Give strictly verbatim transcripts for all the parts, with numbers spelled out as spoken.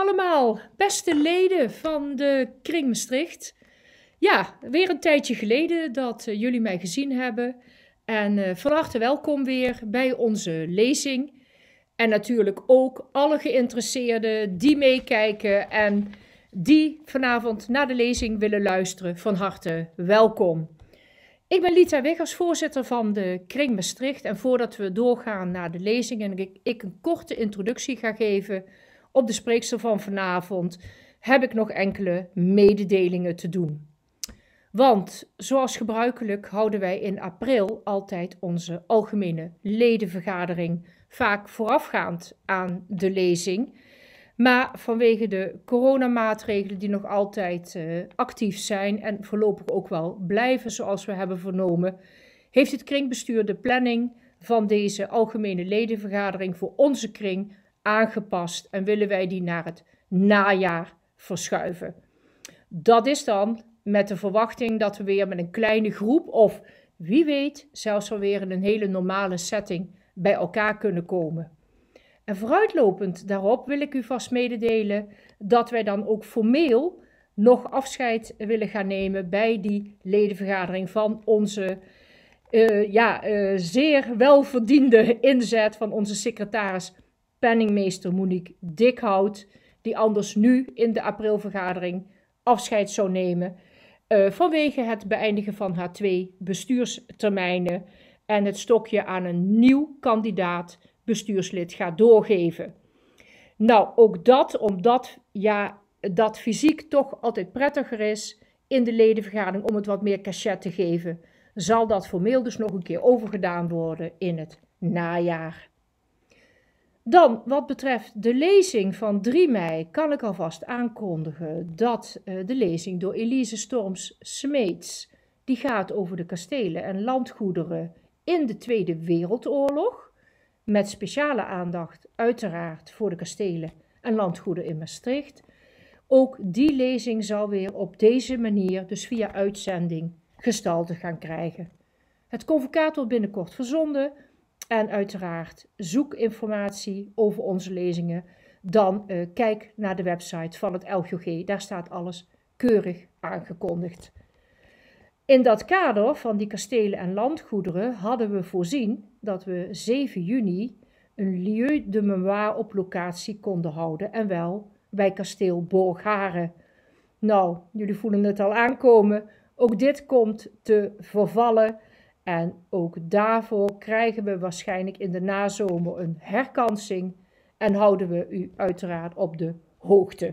allemaal, beste leden van de Kring Maastricht. Ja, weer een tijdje geleden dat uh, jullie mij gezien hebben. En uh, van harte welkom weer bij onze lezing. En natuurlijk ook alle geïnteresseerden die meekijken en die vanavond naar de lezing willen luisteren. Van harte welkom. Ik ben Lita Wiggers, voorzitter van de Kring Maastricht. En voordat we doorgaan naar de lezing en ik, ik een korte introductie ga geven op de spreekster van vanavond, heb ik nog enkele mededelingen te doen. Want zoals gebruikelijk houden wij in april altijd onze algemene ledenvergadering, vaak voorafgaand aan de lezing. Maar vanwege de coronamaatregelen die nog altijd uh, actief zijn en voorlopig ook wel blijven zoals we hebben vernomen, heeft het kringbestuur de planning van deze algemene ledenvergadering voor onze kring aangepast en willen wij die naar het najaar verschuiven. Dat is dan met de verwachting dat we weer met een kleine groep of wie weet zelfs alweer in een hele normale setting bij elkaar kunnen komen. En vooruitlopend daarop wil ik u vast mededelen dat wij dan ook formeel nog afscheid willen gaan nemen bij die ledenvergadering van onze uh, ja, uh, zeer welverdiende inzet van onze secretaris penningmeester Monique Dikhout, die anders nu in de aprilvergadering afscheid zou nemen uh, vanwege het beëindigen van haar twee bestuurstermijnen en het stokje aan een nieuw kandidaat bestuurslid gaat doorgeven. Nou, ook dat, omdat ja, dat fysiek toch altijd prettiger is in de ledenvergadering om het wat meer cachet te geven, zal dat formeel dus nog een keer overgedaan worden in het najaar. Dan, wat betreft de lezing van drie mei, kan ik alvast aankondigen dat uh, de lezing door Elise Storms-Smeets, die gaat over de kastelen en landgoederen in de Tweede Wereldoorlog, met speciale aandacht uiteraard voor de kastelen en landgoederen in Maastricht. Ook die lezing zal weer op deze manier, dus via uitzending, gestalte gaan krijgen. Het convocaat wordt binnenkort verzonden en uiteraard zoek informatie over onze lezingen. Dan uh, kijk naar de website van het L G O G, daar staat alles keurig aangekondigd. In dat kader van die kastelen en landgoederen hadden we voorzien dat we zeven juni een lieu de mémoire op locatie konden houden en wel bij kasteel Borgharen. Nou, jullie voelen het al aankomen, ook dit komt te vervallen en ook daarvoor krijgen we waarschijnlijk in de nazomer een herkansing en houden we u uiteraard op de hoogte.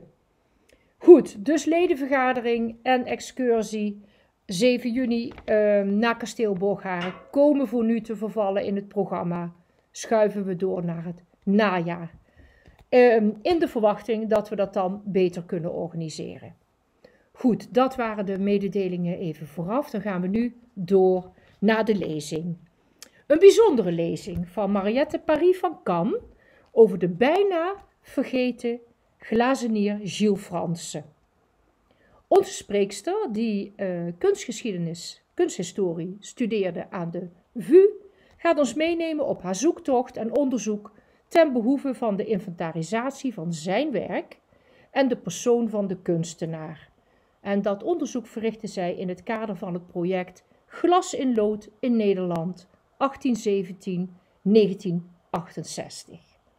Goed, dus ledenvergadering en excursie zeven juni uh, naar kasteel Borgharen komen voor nu te vervallen in het programma. Schuiven we door naar het najaar. Uh, in de verwachting dat we dat dan beter kunnen organiseren. Goed, dat waren de mededelingen even vooraf. Dan gaan we nu door naar de lezing. Een bijzondere lezing van Mariette Paris van Kam over de bijna vergeten glazenier Gilles Franssen. Onze spreekster, die uh, kunstgeschiedenis, kunsthistorie studeerde aan de V U, gaat ons meenemen op haar zoektocht en onderzoek ten behoeve van de inventarisatie van zijn werk en de persoon van de kunstenaar. En dat onderzoek verrichtte zij in het kader van het project Glas in Lood in Nederland achttien zeventien tot negentien achtenzestig.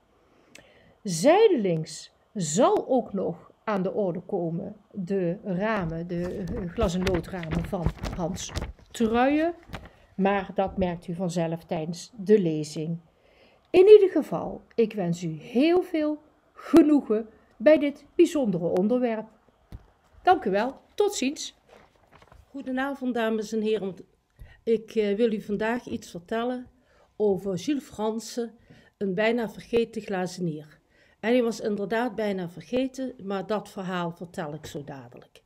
Zijdelings zal ook nog aan de orde komen de ramen, de glas- en loodramen van Hans Truijen, maar dat merkt u vanzelf tijdens de lezing. In ieder geval, ik wens u heel veel genoegen bij dit bijzondere onderwerp. Dank u wel, tot ziens. Goedenavond dames en heren, ik uh, wil u vandaag iets vertellen over Gilles Franssen, een bijna vergeten glazenier. En hij was inderdaad bijna vergeten, maar dat verhaal vertel ik zo dadelijk.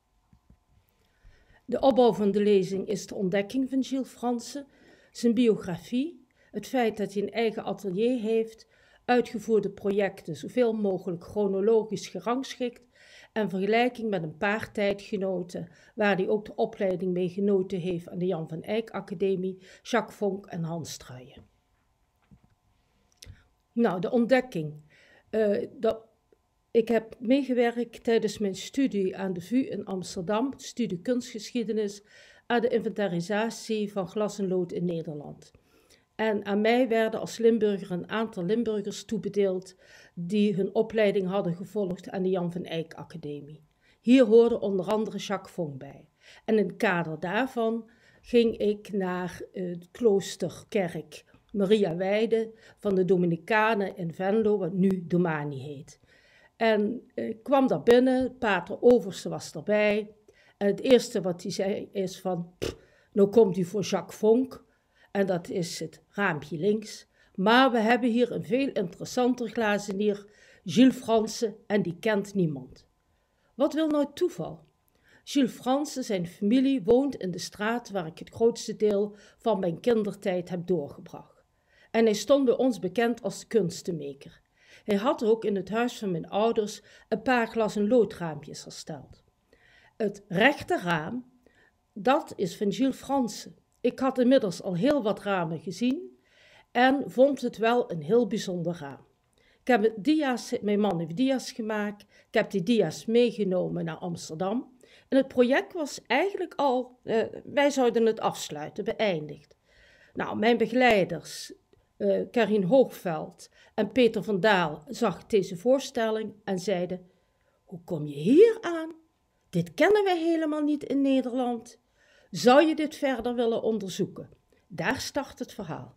De opbouw van de lezing is de ontdekking van Gilles Franssen, zijn biografie, het feit dat hij een eigen atelier heeft, uitgevoerde projecten zoveel mogelijk chronologisch gerangschikt en vergelijking met een paar tijdgenoten, waar hij ook de opleiding mee genoten heeft aan de Jan van Eyck Academie, Jacques Vonk en Hans Truijen. Nou, de ontdekking. Uh, dat Ik heb meegewerkt tijdens mijn studie aan de V U in Amsterdam, studie kunstgeschiedenis, aan de inventarisatie van glas en lood in Nederland. En aan mij werden als Limburger een aantal Limburgers toebedeeld die hun opleiding hadden gevolgd aan de Jan van Eyck Academie. Hier hoorde onder andere Jacques Vonk bij. En in het kader daarvan ging ik naar het kloosterkerk Maria Weide van de Dominicanen in Venlo, wat nu Domani heet. En ik kwam daar binnen, pater Overste was erbij. En het eerste wat hij zei is van, nou komt u voor Jacques Vonk. En dat is het raampje links. Maar we hebben hier een veel interessanter glazenier, Gilles Franse, en die kent niemand. Wat wil nou het toeval? Gilles Franse, zijn familie, woont in de straat waar ik het grootste deel van mijn kindertijd heb doorgebracht. En hij stond bij ons bekend als kunstenmaker. Hij had ook in het huis van mijn ouders een paar glas- en loodraampjes hersteld. Het rechte raam, dat is van Gilles Franse. Ik had inmiddels al heel wat ramen gezien en vond het wel een heel bijzonder raam. Ik heb dia's, mijn man heeft dia's gemaakt, ik heb die dia's meegenomen naar Amsterdam. En het project was eigenlijk al, uh, wij zouden het afsluiten, beëindigd. Nou, mijn begeleiders, uh, Karin Hoogveld en Peter van Daal, zag deze voorstelling en zeiden, hoe kom je hier aan? Dit kennen wij helemaal niet in Nederland. Zou je dit verder willen onderzoeken? Daar start het verhaal.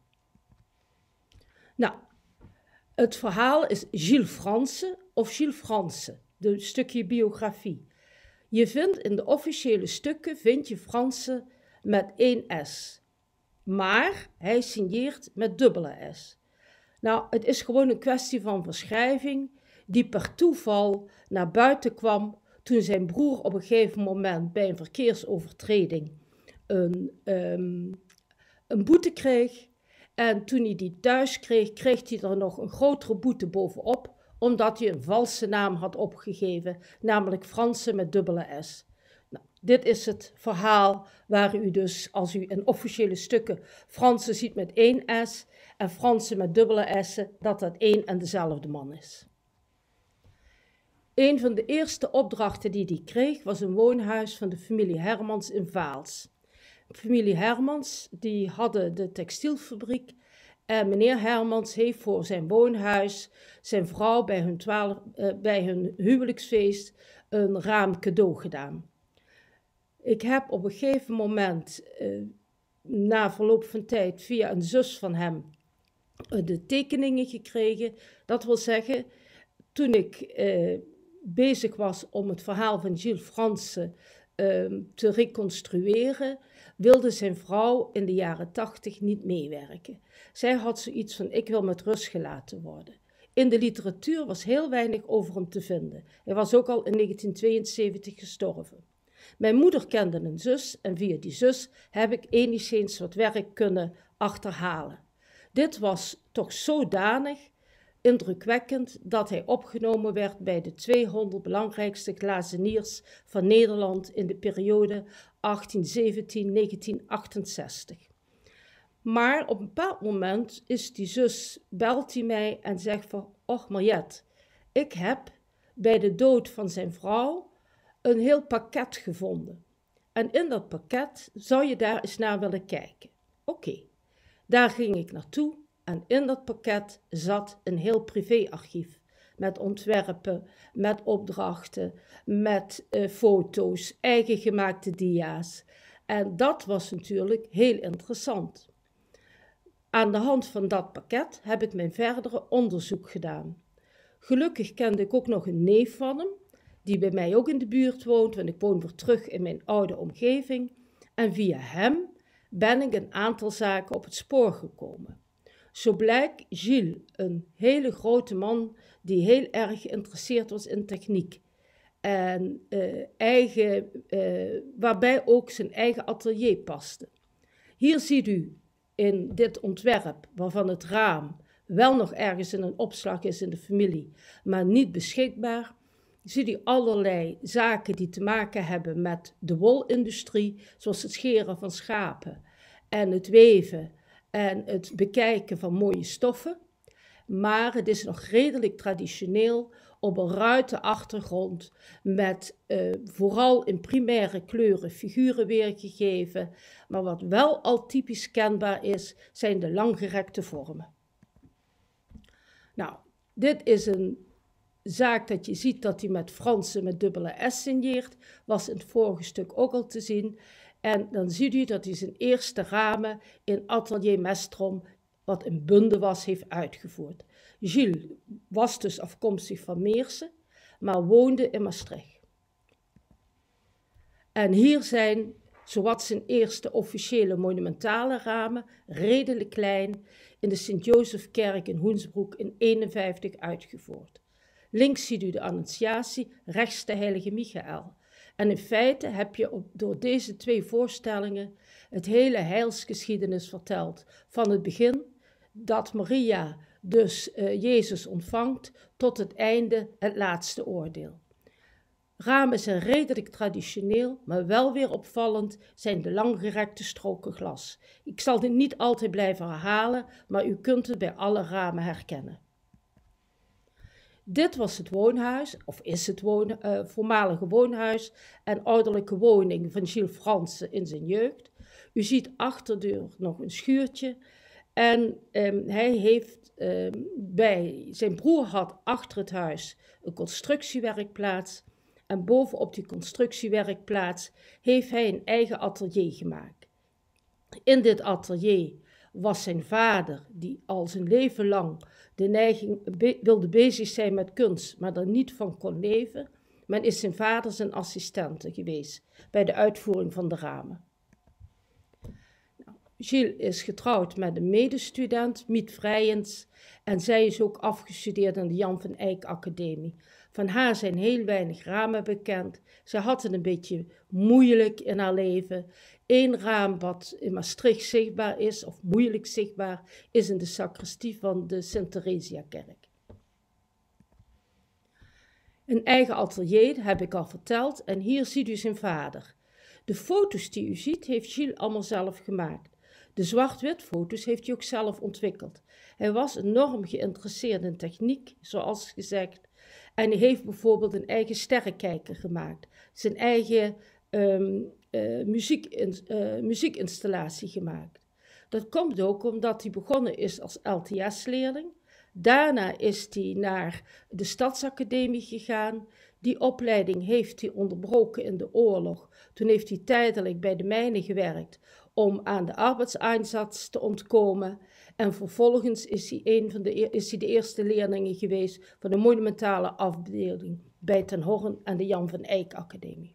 Nou, het verhaal is Gilles Franse of Gilles Franse, een stukje biografie. Je vindt in de officiële stukken, vind je Franse met één S. Maar hij signeert met dubbele S. Nou, het is gewoon een kwestie van verschrijving die per toeval naar buiten kwam toen zijn broer op een gegeven moment bij een verkeersovertreding een, um, een boete kreeg. En toen hij die thuis kreeg, kreeg hij er nog een grotere boete bovenop, omdat hij een valse naam had opgegeven, namelijk Franse met dubbele S. Nou, dit is het verhaal waar u dus, als u in officiële stukken Franse ziet met één S en Franse met dubbele S'en, dat dat één en dezelfde man is. Een van de eerste opdrachten die hij kreeg was een woonhuis van de familie Hermans in Vaals. De familie Hermans die hadden de textielfabriek en meneer Hermans heeft voor zijn woonhuis zijn vrouw bij hun, twaalf, uh, bij hun huwelijksfeest een raam cadeau gedaan. Ik heb op een gegeven moment, uh, na verloop van tijd, via een zus van hem uh, de tekeningen gekregen. Dat wil zeggen, toen ik uh, bezig was om het verhaal van Gilles Franse uh, te reconstrueren, wilde zijn vrouw in de jaren tachtig niet meewerken. Zij had zoiets van, ik wil met rust gelaten worden. In de literatuur was heel weinig over hem te vinden. Hij was ook al in negentien tweeënzeventig gestorven. Mijn moeder kende een zus en via die zus heb ik enigszins wat werk kunnen achterhalen. Dit was toch zodanig indrukwekkend dat hij opgenomen werd bij de tweehonderd belangrijkste glazeniers van Nederland in de periode achttien zeventien tot negentien achtenzestig. Maar op een bepaald moment is die zus, belt hij mij en zegt van, och Mariette, ik heb bij de dood van zijn vrouw een heel pakket gevonden. En in dat pakket zou je daar eens naar willen kijken. Oké, okay. Daar ging ik naartoe en in dat pakket zat een heel privéarchief. Met ontwerpen, met opdrachten, met uh, foto's, eigen gemaakte dia's. En dat was natuurlijk heel interessant. Aan de hand van dat pakket heb ik mijn verdere onderzoek gedaan. Gelukkig kende ik ook nog een neef van hem, die bij mij ook in de buurt woont, want ik woon weer terug in mijn oude omgeving. En via hem ben ik een aantal zaken op het spoor gekomen. Zo blijkt Gilles een hele grote man die heel erg geïnteresseerd was in techniek. En uh, eigen, uh, waarbij ook zijn eigen atelier paste. Hier ziet u in dit ontwerp, waarvan het raam wel nog ergens in een opslag is in de familie, maar niet beschikbaar, ziet u allerlei zaken die te maken hebben met de wolindustrie, zoals het scheren van schapen en het weven en het bekijken van mooie stoffen. Maar het is nog redelijk traditioneel op een ruite achtergrond met uh, vooral in primaire kleuren figuren weergegeven. Maar wat wel al typisch kenbaar is, zijn de langgerekte vormen. Nou, dit is een zaak dat je ziet dat hij met Fransen met dubbele S signeert. Was in het vorige stuk ook al te zien. En dan ziet u dat hij zijn eerste ramen in Atelier Mestrom, wat in Bunde was, heeft uitgevoerd. Gilles was dus afkomstig van Meersen, maar woonde in Maastricht. En hier zijn zowat zijn eerste officiële monumentale ramen, redelijk klein, in de Sint-Jozefkerk in Hoensbroek in eenenvijftig uitgevoerd. Links ziet u de Annonciatie, rechts de Heilige Michael. En in feite heb je op, door deze twee voorstellingen het hele heilsgeschiedenis verteld. Van het begin, dat Maria dus uh, Jezus ontvangt, tot het einde, het laatste oordeel. Ramen zijn redelijk traditioneel, maar wel weer opvallend zijn de langgerekte stroken glas. Ik zal dit niet altijd blijven herhalen, maar u kunt het bij alle ramen herkennen. Dit was het woonhuis, of is het woon, uh, voormalige woonhuis en ouderlijke woning van Gilles Fransen in zijn jeugd. U ziet achter de deur nog een schuurtje en um, hij heeft um, bij, zijn broer had achter het huis een constructiewerkplaats en bovenop die constructiewerkplaats heeft hij een eigen atelier gemaakt. In dit atelier was zijn vader, die al zijn leven lang de neiging be- wilde bezig zijn met kunst, maar er niet van kon leven. Men is zijn vader zijn assistente geweest bij de uitvoering van de ramen. Nou, Gilles is getrouwd met een medestudent, Miet Vrijens, en zij is ook afgestudeerd aan de Jan van Eyck Academie. Van haar zijn heel weinig ramen bekend. Zij had het een beetje moeilijk in haar leven. Eén raam wat in Maastricht zichtbaar is, of moeilijk zichtbaar, is in de sacristie van de Sint-Theresiakerk. Een eigen atelier, heb ik al verteld, en hier ziet u zijn vader. De foto's die u ziet, heeft Gilles allemaal zelf gemaakt. De zwart-wit foto's heeft hij ook zelf ontwikkeld. Hij was enorm geïnteresseerd in techniek, zoals gezegd. En hij heeft bijvoorbeeld een eigen sterrenkijker gemaakt. Zijn eigen um, uh, muziek, uh, muziekinstallatie gemaakt. Dat komt ook omdat hij begonnen is als L T S-leerling. Daarna is hij naar de Stadsacademie gegaan. Die opleiding heeft hij onderbroken in de oorlog. Toen heeft hij tijdelijk bij de mijnen gewerkt om aan de arbeidseinsatz te ontkomen. En vervolgens is hij, een van de, is hij de eerste leerling geweest van de monumentale afdeling bij Ten Horn en de Jan van Eyck Academie.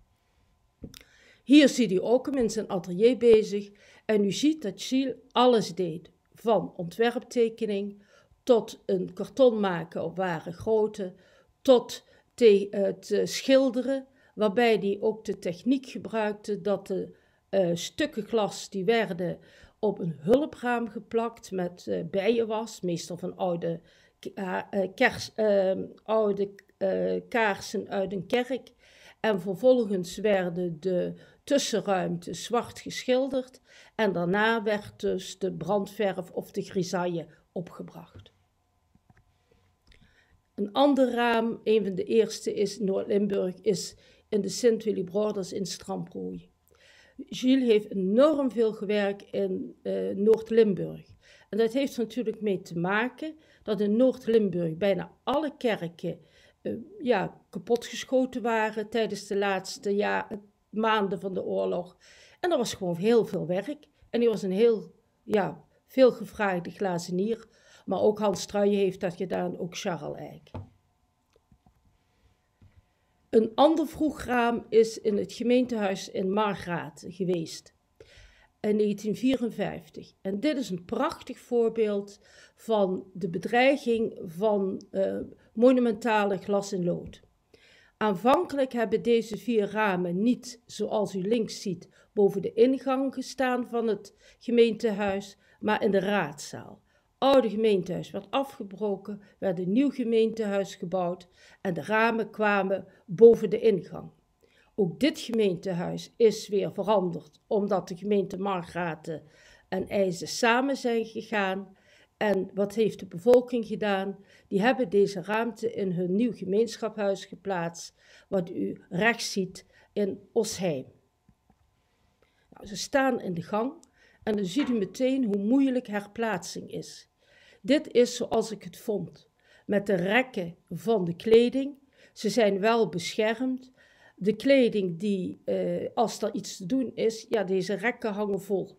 Hier ziet u ook hem in zijn atelier bezig en u ziet dat Gilles alles deed. Van ontwerptekening tot een karton maken op ware grootte, tot te, het schilderen, waarbij hij ook de techniek gebruikte dat de uh, stukken glas die werden op een hulpraam geplakt met uh, bijenwas, meestal van oude, uh, kers, uh, oude uh, kaarsen uit een kerk. En vervolgens werden de tussenruimtes zwart geschilderd en daarna werd dus de brandverf of de grisaille opgebracht. Een ander raam, een van de eerste is Noord-Limburg, is in de Sint-Willibrorders in Stramprooi. Gilles heeft enorm veel gewerkt in uh, Noord-Limburg. En dat heeft er natuurlijk mee te maken dat in Noord-Limburg bijna alle kerken uh, ja, kapotgeschoten waren tijdens de laatste ja, maanden van de oorlog. En er was gewoon heel veel werk. En hij was een heel ja, veelgevraagde glazenier. Maar ook Hans Struijen heeft dat gedaan, ook Charles Eyck. Een ander vroeg raam is in het gemeentehuis in Margraten geweest, in negentien vierenvijftig. En dit is een prachtig voorbeeld van de bedreiging van uh, monumentale glas en lood. Aanvankelijk hebben deze vier ramen niet, zoals u links ziet, boven de ingang gestaan van het gemeentehuis, maar in de raadzaal. Oude gemeentehuis werd afgebroken, werd een nieuw gemeentehuis gebouwd en de ramen kwamen boven de ingang. Ook dit gemeentehuis is weer veranderd omdat de gemeente Margraten en IJzen samen zijn gegaan En wat heeft de bevolking gedaan? Die hebben deze ruimte in hun nieuw gemeenschapshuis geplaatst, wat u rechts ziet in Osheim. Nou, ze staan in de gang en dan ziet u meteen hoe moeilijk herplaatsing is. Dit is zoals ik het vond, met de rekken van de kleding. Ze zijn wel beschermd. De kleding die, eh, als er iets te doen is, ja, deze rekken hangen vol.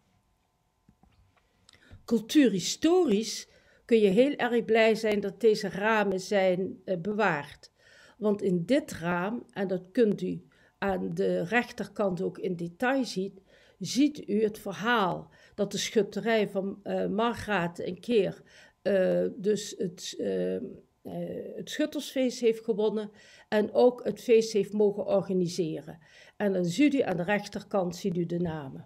Cultuurhistorisch kun je heel erg blij zijn dat deze ramen zijn uh, bewaard. Want in dit raam, en dat kunt u aan de rechterkant ook in detail zien, ziet u het verhaal dat de schutterij van uh, Margraten een keer uh, dus het, uh, uh, het schuttersfeest heeft gewonnen en ook het feest heeft mogen organiseren. En dan ziet u aan de rechterkant ziet u de namen.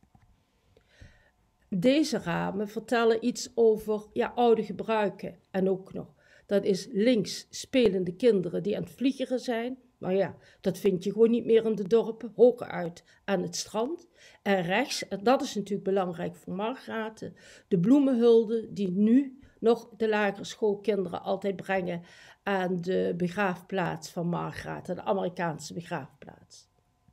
Deze ramen vertellen iets over ja, oude gebruiken en ook nog. Dat is links spelende kinderen die aan het vliegeren zijn. Maar ja, dat vind je gewoon niet meer in de dorpen, hooguit aan het strand. En rechts, en dat is natuurlijk belangrijk voor Margraten, de bloemenhulde die nu nog de lagere schoolkinderen altijd brengen aan de begraafplaats van Margraten, de Amerikaanse begraafplaats.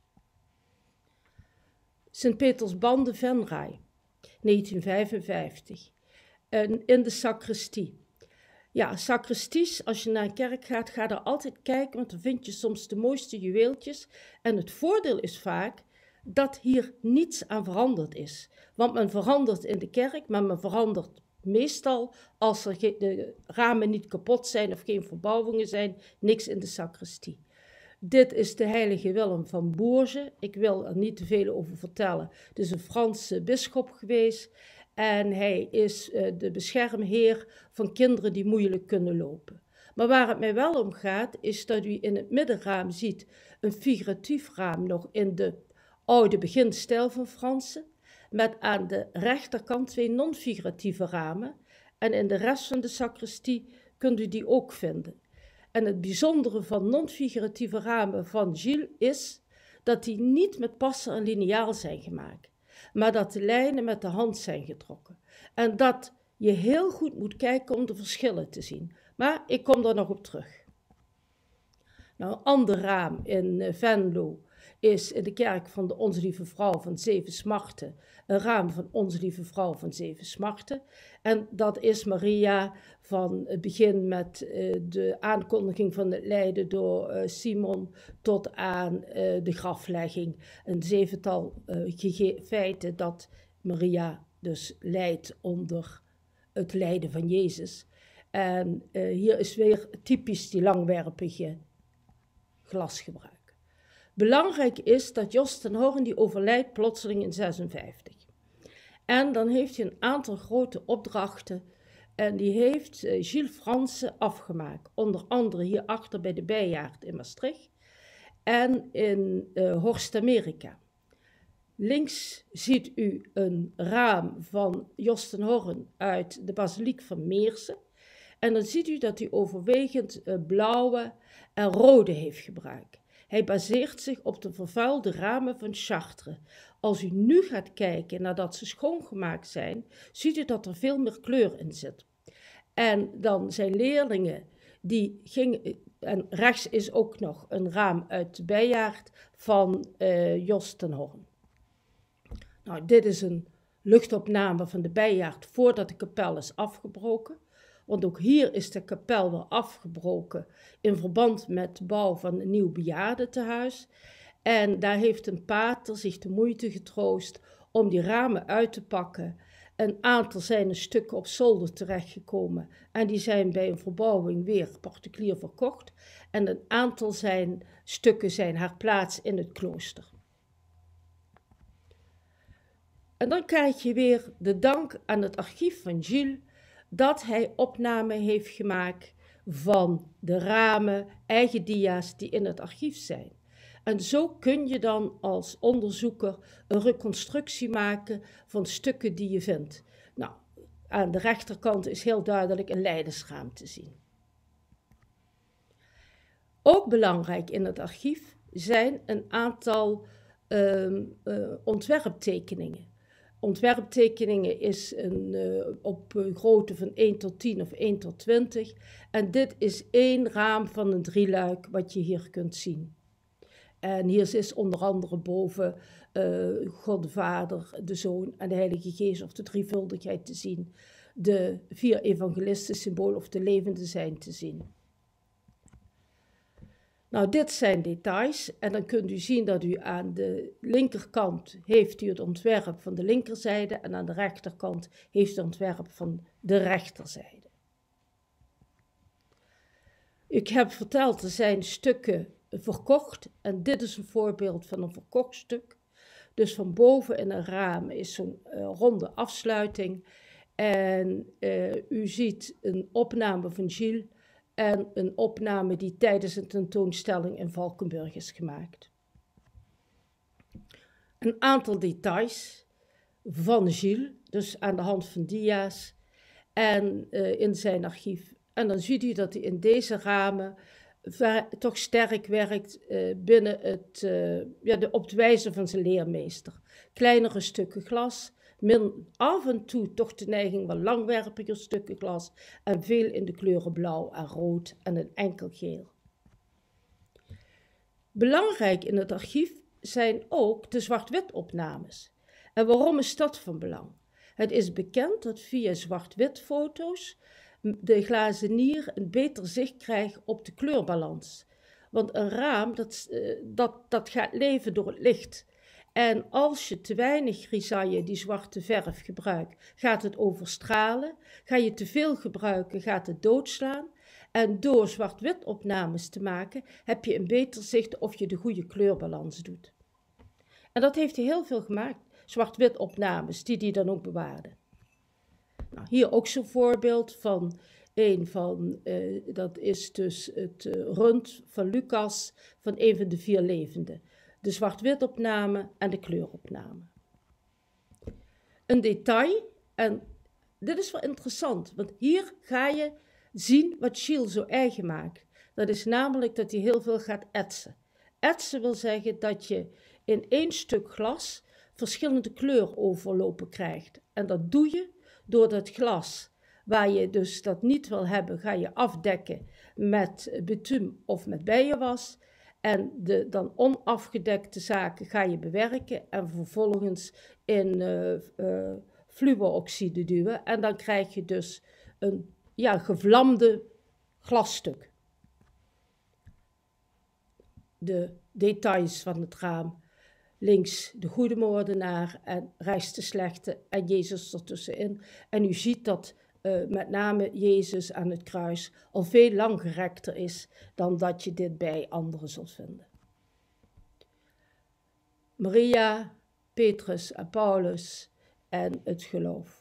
Sint-Petersbande Venray. negentien vijfenvijftig. En in de sacristie. Ja, sacristies, als je naar een kerk gaat, ga er altijd kijken, want dan vind je soms de mooiste juweeltjes. En het voordeel is vaak dat hier niets aan veranderd is. Want men verandert in de kerk, maar men verandert meestal als er de ramen niet kapot zijn of geen verbouwingen zijn, niks in de sacristie. Dit is de heilige Willem van Bourges. Ik wil er niet te veel over vertellen. Het is een Franse bisschop geweest en hij is uh, de beschermheer van kinderen die moeilijk kunnen lopen. Maar waar het mij wel om gaat, is dat u in het middenraam ziet een figuratief raam nog in de oude beginstijl van Fransen, met aan de rechterkant twee non-figuratieve ramen en in de rest van de sacristie kunt u die ook vinden. En het bijzondere van non-figuratieve ramen van Gilles is dat die niet met passer en liniaal zijn gemaakt, maar dat de lijnen met de hand zijn getrokken. En dat je heel goed moet kijken om de verschillen te zien. Maar ik kom daar nog op terug. Nou, een ander raam in Venlo is in de kerk van de Onze Lieve Vrouw van Zeven Smarten, een raam van Onze Lieve Vrouw van Zeven Smarten. En dat is Maria van het begin met uh, de aankondiging van het lijden door uh, Simon tot aan uh, de graflegging. Een zevental uh, feiten dat Maria dus lijdt onder het lijden van Jezus. En uh, hier is weer typisch die langwerpige glasgebruik. Belangrijk is dat Jos ten Hoorn die overlijdt plotseling in zesenvijftig. En dan heeft hij een aantal grote opdrachten en die heeft uh, Gilles Franse afgemaakt. Onder andere hierachter bij de Bijaard in Maastricht en in uh, Horst Amerika. Links ziet u een raam van Jos ten Hoorn uit de basiliek van Meersen. En dan ziet u dat hij overwegend uh, blauwe en rode heeft gebruikt. Hij baseert zich op de vervuilde ramen van Chartres. Als u nu gaat kijken nadat ze schoongemaakt zijn, ziet u dat er veel meer kleur in zit. En dan zijn leerlingen, die gingen, en rechts is ook nog een raam uit de Bijaard van uh, Jos ten Hoorn. Nou, dit is een luchtopname van de Bijaard voordat de kapel is afgebroken. Want ook hier is de kapel wel afgebroken in verband met de bouw van een nieuw bejaardentehuis. En daar heeft een pater zich de moeite getroost om die ramen uit te pakken. Een aantal zijn een stukken op zolder terechtgekomen en die zijn bij een verbouwing weer particulier verkocht. En een aantal zijn, stukken zijn herplaatst in het klooster. En dan krijg je weer de dank aan het archief van Gilles dat hij opname heeft gemaakt van de ramen, eigen dia's die in het archief zijn. En zo kun je dan als onderzoeker een reconstructie maken van stukken die je vindt. Nou, aan de rechterkant is heel duidelijk een lijdensraam te zien. Ook belangrijk in het archief zijn een aantal uh, uh, ontwerptekeningen. ontwerptekeningen is een, uh, op uh, grootte van één tot tien of één tot twintig. En dit is één raam van een drieluik wat je hier kunt zien. En hier is onder andere boven uh, God de Vader, de Zoon en de Heilige Geest of de drievuldigheid te zien. De vier evangelisten symbool of de levende zijn te zien. Nou, dit zijn details en dan kunt u zien dat u aan de linkerkant heeft u het ontwerp van de linkerzijde en aan de rechterkant heeft u het ontwerp van de rechterzijde. Ik heb verteld, er zijn stukken verkocht en dit is een voorbeeld van een verkocht stuk. Dus van boven in een raam is zo'n uh, ronde afsluiting en uh, u ziet een opname van Gilles en een opname die tijdens een tentoonstelling in Valkenburg is gemaakt. Een aantal details van Gilles, dus aan de hand van dia's en uh, in zijn archief. En dan ziet u dat hij in deze ramen toch sterk werkt uh, binnen het, uh, ja, de, op de wijze van zijn leermeester. Kleinere stukken glas, min, af en toe toch de neiging van langwerpiger stukken glas en veel in de kleuren blauw en rood en een enkel geel. Belangrijk in het archief zijn ook de zwart-wit opnames. En waarom is dat van belang? Het is bekend dat via zwart-wit foto's de glazenier een beter zicht krijgt op de kleurbalans. Want een raam, dat, dat, dat gaat leven door het licht. En als je te weinig grisaille, die zwarte verf, gebruikt, gaat het overstralen. Ga je te veel gebruiken, gaat het doodslaan. En door zwart-wit opnames te maken, heb je een beter zicht of je de goede kleurbalans doet. En dat heeft hij heel veel gemaakt, zwart-wit opnames, die hij dan ook bewaarde. Nou, hier ook zo'n voorbeeld van een van, uh, dat is dus het uh, rund van Lucas, van een van de vier levenden. De zwart-wit opname en de kleuropname. Een detail, en dit is wel interessant, want hier ga je zien wat Gilles zo eigen maakt. Dat is namelijk dat hij heel veel gaat etsen. Etsen wil zeggen dat je in één stuk glas verschillende kleuroverlopen krijgt. En dat doe je door dat glas, waar je dus dat niet wil hebben, ga je afdekken met bitumen of met bijenwas. En de dan onafgedekte zaken ga je bewerken en vervolgens in uh, uh, fluoroxide duwen. En dan krijg je dus een ja, gevlamde glasstuk. De details van het raam. Links de goede moordenaar en rechts de slechte en Jezus ertussenin. En u ziet dat uh, met name Jezus aan het kruis al veel langgerekter is dan dat je dit bij anderen zult vinden. Maria, Petrus en Paulus en het geloof.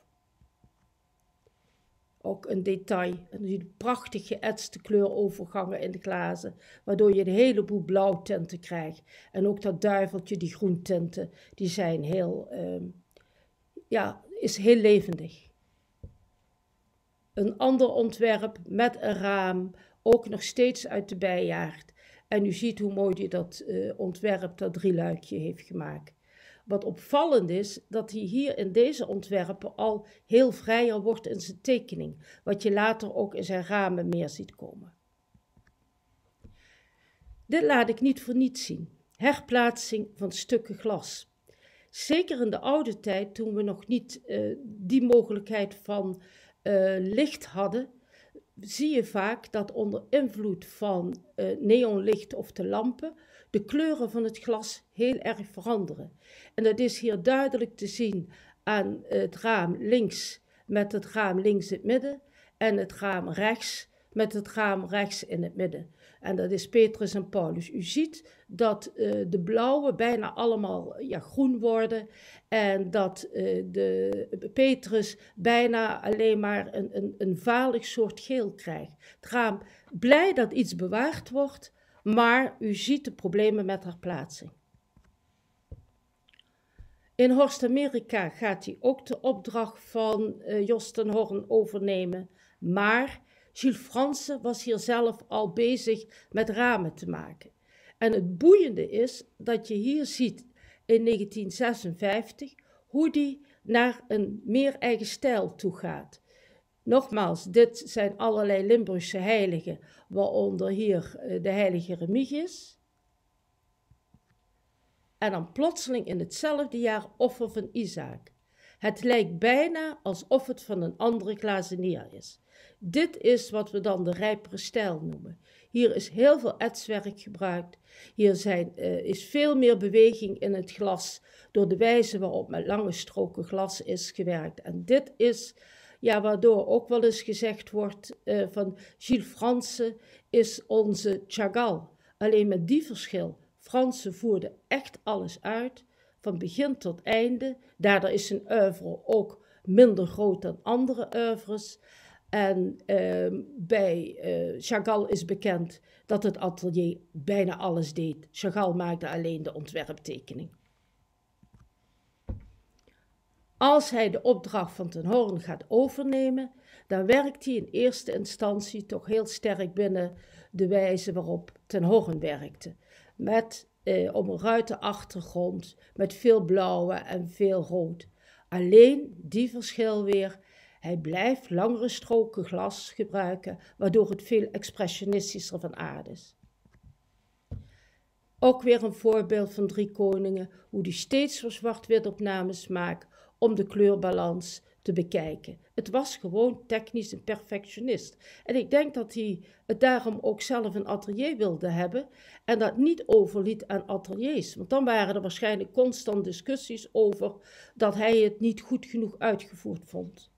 Ook een detail, een prachtig geëtste kleurovergangen in de glazen, waardoor je een heleboel blauwtinten krijgt. En ook dat duiveltje, die groentinten, die zijn heel, um, ja, is heel levendig. Een ander ontwerp met een raam, ook nog steeds uit de Bijaard. En u ziet hoe mooi hij dat uh, ontwerp, dat drieluikje heeft gemaakt. Wat opvallend is, dat hij hier in deze ontwerpen al heel vrijer wordt in zijn tekening. Wat je later ook in zijn ramen meer ziet komen. Dit laat ik niet voor niets zien. Herplaatsing van stukken glas. Zeker in de oude tijd, toen we nog niet uh, die mogelijkheid van uh, licht hadden, zie je vaak dat onder invloed van uh, neonlicht of de lampen de kleuren van het glas heel erg veranderen. En dat is hier duidelijk te zien aan het raam links met het raam links in het midden en het raam rechts met het raam rechts in het midden. En dat is Petrus en Paulus. U ziet dat uh, de blauwe bijna allemaal ja, groen worden en dat uh, de Petrus bijna alleen maar een, een, een valig soort geel krijgt. Het raam, blij dat iets bewaard wordt, maar u ziet de problemen met herplaatsing. In Horst Amerika gaat hij ook de opdracht van uh, Jos ten Horn overnemen, maar Gilles Franssen was hier zelf al bezig met ramen te maken. En het boeiende is dat je hier ziet in negentien zesenvijftig hoe die naar een meer eigen stijl toe gaat. Nogmaals, dit zijn allerlei Limburgse heiligen, waaronder hier de heilige Remigius. En dan plotseling in hetzelfde jaar offer van Isaac. Het lijkt bijna alsof het van een andere glazenier is. Dit is wat we dan de rijpere stijl noemen. Hier is heel veel etswerk gebruikt. Hier zijn, uh, is veel meer beweging in het glas door de wijze waarop met lange stroken glas is gewerkt. En dit is, ja, waardoor ook wel eens gezegd wordt uh, van Gilles Franse is onze Chagall. Alleen met die verschil. Franse voerde echt alles uit, van begin tot einde. Daardoor is zijn oeuvre ook minder groot dan andere oeuvres. En uh, bij uh, Chagall is bekend dat het atelier bijna alles deed. Chagall maakte alleen de ontwerptekening. Als hij de opdracht van Ten Hoorn gaat overnemen, dan werkt hij in eerste instantie toch heel sterk binnen de wijze waarop Ten Hoorn werkte. Met eh, op een ruitenachtergrond, met veel blauwe en veel rood. Alleen die verschil weer, hij blijft langere stroken glas gebruiken, waardoor het veel expressionistischer van aard is. Ook weer een voorbeeld van Drie Koningen, hoe hij steeds weer zwart-wit opnames maakt om de kleurbalans te bekijken. Het was gewoon technisch een perfectionist. En ik denk dat hij het daarom ook zelf een atelier wilde hebben en dat niet overliet aan ateliers. Want dan waren er waarschijnlijk constant discussies over dat hij het niet goed genoeg uitgevoerd vond.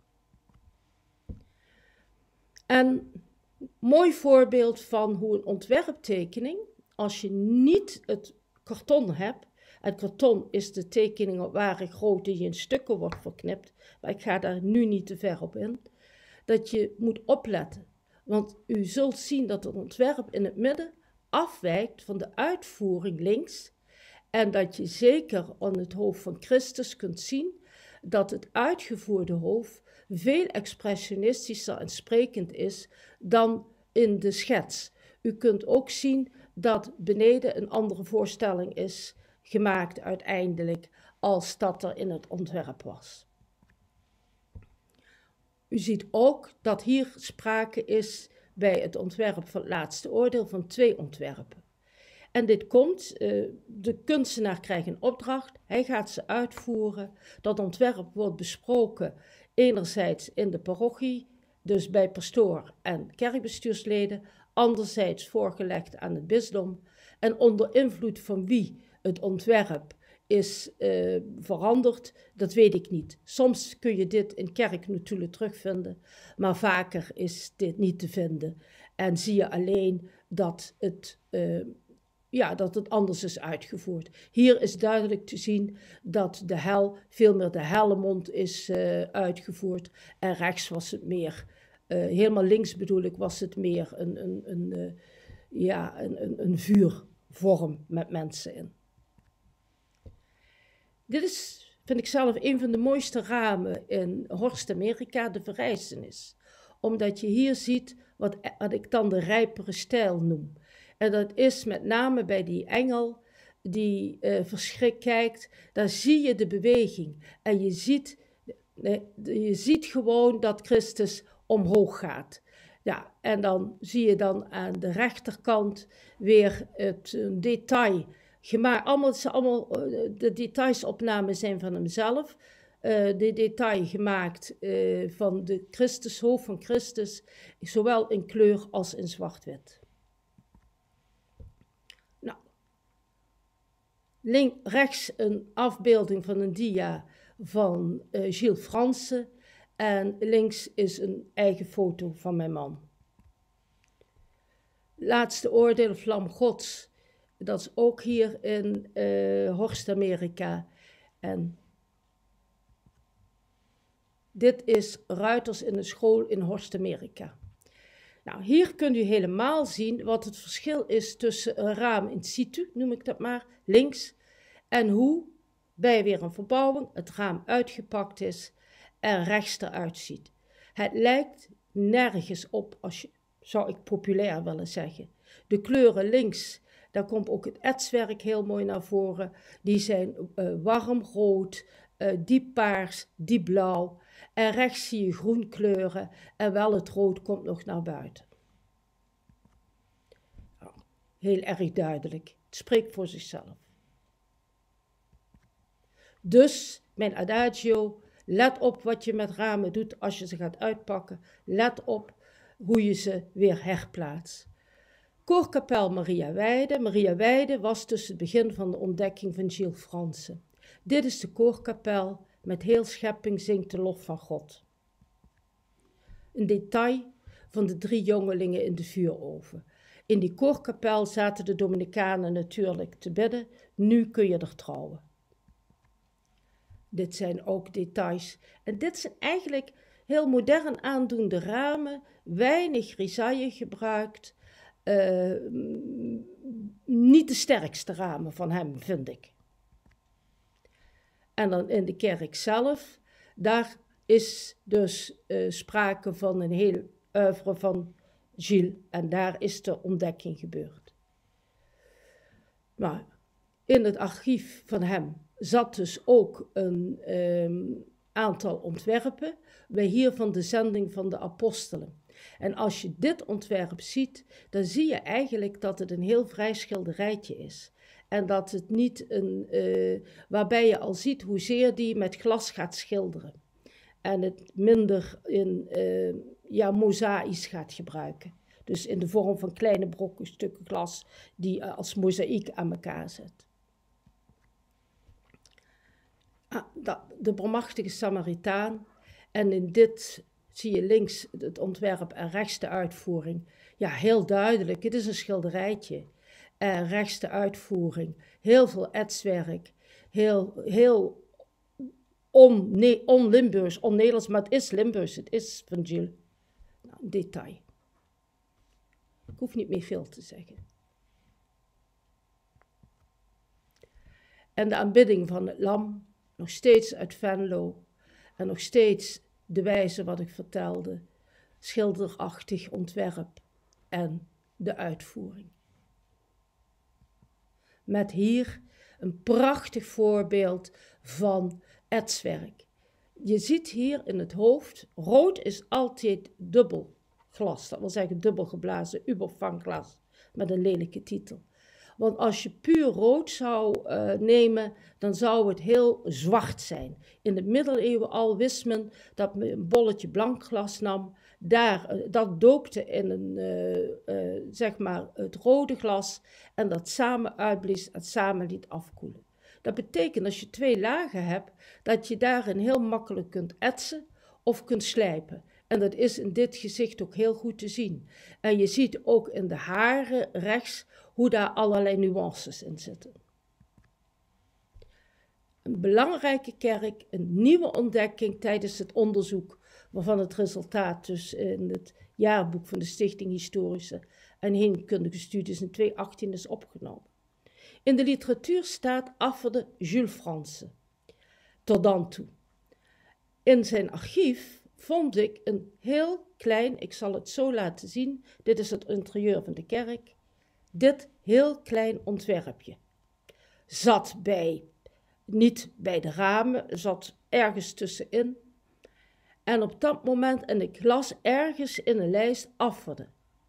En mooi voorbeeld van hoe een ontwerptekening, als je niet het karton hebt, het karton is de tekening op ware grootte die in stukken wordt verknipt, maar ik ga daar nu niet te ver op in, dat je moet opletten. Want u zult zien dat het ontwerp in het midden afwijkt van de uitvoering links en dat je zeker aan het hoofd van Christus kunt zien dat het uitgevoerde hoofd veel expressionistischer en sprekend is dan in de schets. U kunt ook zien dat beneden een andere voorstelling is gemaakt uiteindelijk als dat er in het ontwerp was. U ziet ook dat hier sprake is bij het ontwerp van het laatste oordeel van twee ontwerpen. En dit komt, uh, de kunstenaar krijgt een opdracht, hij gaat ze uitvoeren. Dat ontwerp wordt besproken enerzijds in de parochie, dus bij pastoor en kerkbestuursleden, anderzijds voorgelegd aan het bisdom. En onder invloed van wie het ontwerp is uh, veranderd, dat weet ik niet. Soms kun je dit in kerknotulen terugvinden, maar vaker is dit niet te vinden. En zie je alleen dat het, uh, ja, dat het anders is uitgevoerd. Hier is duidelijk te zien dat de hel, veel meer de hellemond is uh, uitgevoerd. En rechts was het meer, uh, helemaal links bedoel ik, was het meer een, een, een, uh, ja, een, een, een vuurvorm met mensen in. Dit is, vind ik zelf, een van de mooiste ramen in Horst Amerika, de verrijzenis. Omdat je hier ziet wat, wat ik dan de rijpere stijl noem. En dat is met name bij die engel die uh, verschrikt kijkt, daar zie je de beweging. En je ziet, nee, je ziet gewoon dat Christus omhoog gaat. Ja, en dan zie je dan aan de rechterkant weer het een detail gemaakt. Allemaal, allemaal, de detailsopnamen zijn van hemzelf. Uh, de detail gemaakt uh, van de Christus, hoofd van Christus, zowel in kleur als in zwart-wit. Nou, link, rechts een afbeelding van een dia van uh, Gilles Franse en links is een eigen foto van mijn man. Laatste oordeel, Vlam Gods. Dat is ook hier in uh, Horst Amerika. En dit is Ruiters in de school in Horst Amerika. Nou, hier kunt u helemaal zien wat het verschil is tussen een raam in situ, noem ik dat maar, links, en hoe bij weer een verbouwing het raam uitgepakt is en rechts eruit ziet. Het lijkt nergens op, als je, zou ik populair willen zeggen. De kleuren links, daar komt ook het etswerk heel mooi naar voren. Die zijn uh, warm rood, uh, diep paars, diep blauw. En rechts zie je groen kleuren en wel het rood komt nog naar buiten. Heel erg duidelijk. Het spreekt voor zichzelf. Dus, mijn adagio, let op wat je met ramen doet als je ze gaat uitpakken. Let op hoe je ze weer herplaatst. Koorkapel Maria Weide. Maria Weide was dus het begin van de ontdekking van Gilles Franssen. Dit is de koorkapel met heel schepping zingt de lof van God. Een detail van de drie jongelingen in de vuuroven. In die koorkapel zaten de Dominicanen natuurlijk te bidden. Nu kun je er trouwen. Dit zijn ook details. En dit zijn eigenlijk heel modern aandoende ramen. Weinig grisaille gebruikt. Uh, niet de sterkste ramen van hem, vind ik. En dan in de kerk zelf, daar is dus uh, sprake van een heel oeuvre van Gilles. En daar is de ontdekking gebeurd. Maar in het archief van hem zat dus ook een um, aantal ontwerpen. Bij hiervan de zending van de apostelen. En als je dit ontwerp ziet, dan zie je eigenlijk dat het een heel vrij schilderijtje is. En dat het niet een, uh, waarbij je al ziet hoezeer die met glas gaat schilderen. En het minder in uh, ja, mozaïs gaat gebruiken. Dus in de vorm van kleine brokken stukken glas die uh, als mozaïek aan elkaar zet. Ah, dat, de barmachtige Samaritaan. En in dit zie je links het ontwerp en rechts de uitvoering. Ja, heel duidelijk, het is een schilderijtje. En rechts de uitvoering. Heel veel etswerk. Heel, heel on, nee, on-Limburgs, on-Nederlands, maar het is Limburgs, het is van Gilles. Nou, een detail. Ik hoef niet meer veel te zeggen. En de aanbidding van het lam, nog steeds uit Venlo. En nog steeds de wijze wat ik vertelde, schilderachtig ontwerp en de uitvoering. Met hier een prachtig voorbeeld van etswerk. Je ziet hier in het hoofd, rood is altijd dubbel glas, dat wil zeggen dubbel geblazen Überfangglas met een lelijke titel. Want als je puur rood zou uh, nemen, dan zou het heel zwart zijn. In de middeleeuwen al wist men dat men een bolletje blank glas nam. Daar, uh, dat doopte in een, uh, uh, zeg maar het rode glas en dat samen uitblies en samen liet afkoelen. Dat betekent als je twee lagen hebt, dat je daarin heel makkelijk kunt etsen of kunt slijpen. En dat is in dit gezicht ook heel goed te zien. En je ziet ook in de haren rechts hoe daar allerlei nuances in zitten. Een belangrijke kerk, een nieuwe ontdekking tijdens het onderzoek, waarvan het resultaat dus in het jaarboek van de Stichting Historische en Heemkundige Studies in tweeduizend achttien is opgenomen. In de literatuur staat Afferde Jules Franssen, tot dan toe. In zijn archief vond ik een heel klein, ik zal het zo laten zien, dit is het interieur van de kerk, dit heel klein ontwerpje. Zat bij, niet bij de ramen, zat ergens tussenin. En op dat moment, en ik las ergens in een lijst Afferde.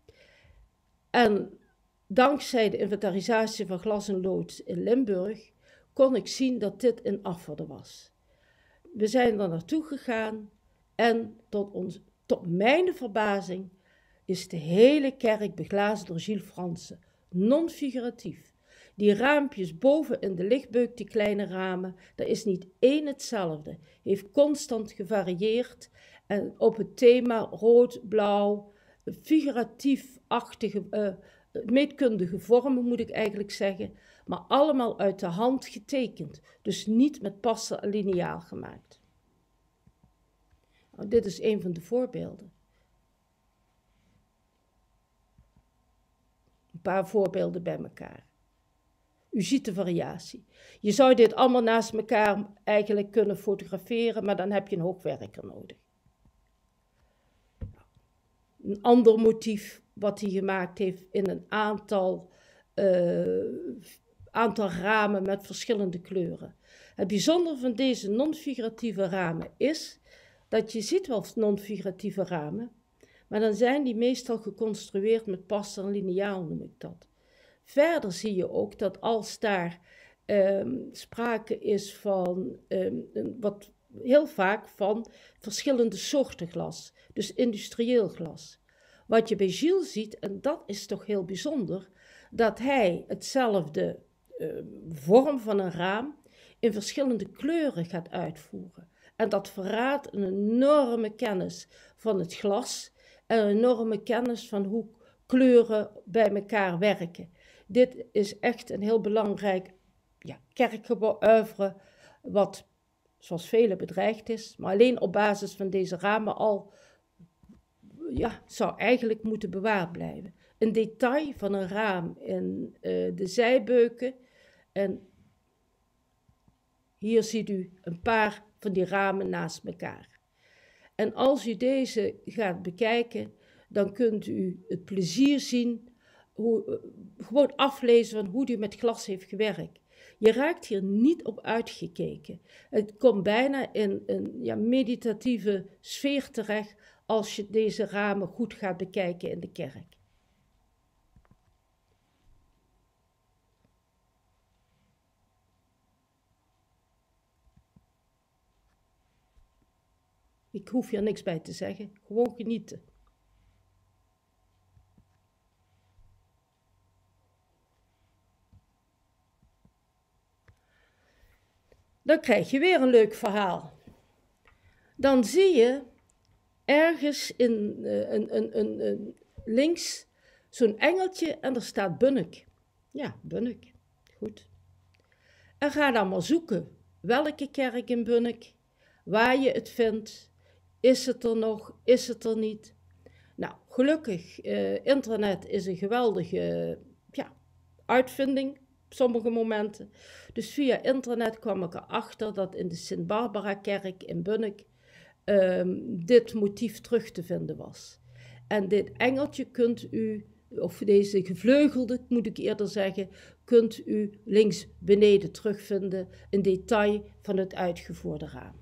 En dankzij de inventarisatie van glas en lood in Limburg, kon ik zien dat dit in Afferde was. We zijn er naartoe gegaan en tot, ons, tot mijn verbazing is de hele kerk beglazen door Gilles Franssen. Non-figuratief. Die raampjes boven in de lichtbeuk, die kleine ramen, dat is niet één hetzelfde. Heeft constant gevarieerd en op het thema rood, blauw, figuratief-achtige, uh, meetkundige vormen moet ik eigenlijk zeggen, maar allemaal uit de hand getekend. Dus niet met pastel en liniaal gemaakt. Nou, dit is een van de voorbeelden. Een paar voorbeelden bij elkaar. U ziet de variatie. Je zou dit allemaal naast elkaar eigenlijk kunnen fotograferen, maar dan heb je een hoogwerker nodig. Een ander motief wat hij gemaakt heeft in een aantal uh, aantal ramen met verschillende kleuren. Het bijzondere van deze non-figuratieve ramen is dat je ziet wel non-figuratieve ramen, maar dan zijn die meestal geconstrueerd met pastel en liniaal, noem ik dat. Verder zie je ook dat als daar um, sprake is van, um, wat heel vaak van verschillende soorten glas, dus industrieel glas. Wat je bij Gilles ziet, en dat is toch heel bijzonder, dat hij hetzelfde uh, vorm van een raam in verschillende kleuren gaat uitvoeren. En dat verraadt een enorme kennis van het glas en een enorme kennis van hoe kleuren bij elkaar werken. Dit is echt een heel belangrijk ja, kerkgebouw-oeuvre, wat zoals vele bedreigd is, maar alleen op basis van deze ramen al ja, zou eigenlijk moeten bewaard blijven. Een detail van een raam in uh, de zijbeuken. En hier ziet u een paar van die ramen naast elkaar. En als u deze gaat bekijken, dan kunt u het plezier zien, hoe, uh, gewoon aflezen van hoe u met glas heeft gewerkt. Je raakt hier niet op uitgekeken. Het komt bijna in een ja, meditatieve sfeer terecht als je deze ramen goed gaat bekijken in de kerk. Ik hoef hier niks bij te zeggen, gewoon genieten. Dan krijg je weer een leuk verhaal. Dan zie je ergens in, uh, een, een, een, een, links zo'n engeltje en er staat Bunnik. Ja, Bunnik. Goed. En ga dan maar zoeken welke kerk in Bunnik, waar je het vindt. Is het er nog? Is het er niet? Nou, gelukkig, uh, internet is een geweldige uh, ja, uitvinding op sommige momenten. Dus via internet kwam ik erachter dat in de Sint-Barbara-kerk in Bunnik um, dit motief terug te vinden was. En dit engeltje kunt u, of deze gevleugelde moet ik eerder zeggen, kunt u links beneden terugvinden, een detail van het uitgevoerde raam.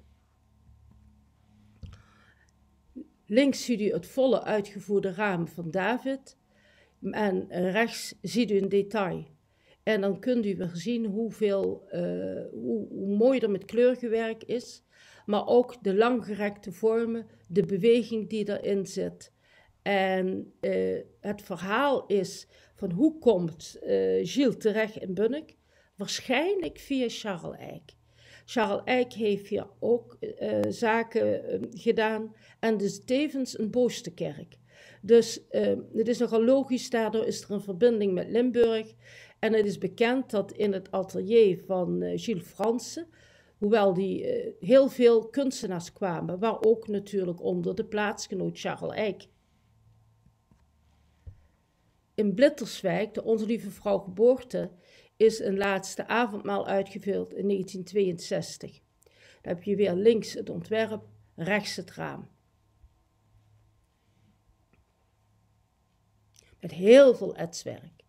Links ziet u het volle uitgevoerde raam van David en rechts ziet u een detail. En dan kunt u weer zien hoeveel, uh, hoe, hoe mooi er met kleur gewerkt is, maar ook de langgerekte vormen, de beweging die erin zit. En uh, het verhaal is van hoe komt uh, Gilles terecht in Bunnik? Waarschijnlijk via Charles Eyck. Charles Eyck heeft hier ook uh, zaken uh, gedaan en dus tevens een Boosterkerk. Dus uh, het is nogal logisch, daardoor is er een verbinding met Limburg. En het is bekend dat in het atelier van uh, Gilles Franssen, hoewel die uh, heel veel kunstenaars kwamen, waar ook natuurlijk onder de plaatsgenoot Charles Eyck. In Blitterswijk, de Onze Lieve Vrouw Geboorte, is een laatste avondmaal uitgevoerd in negentien tweeënzestig. Dan heb je weer links het ontwerp, rechts het raam. Met heel veel etswerk.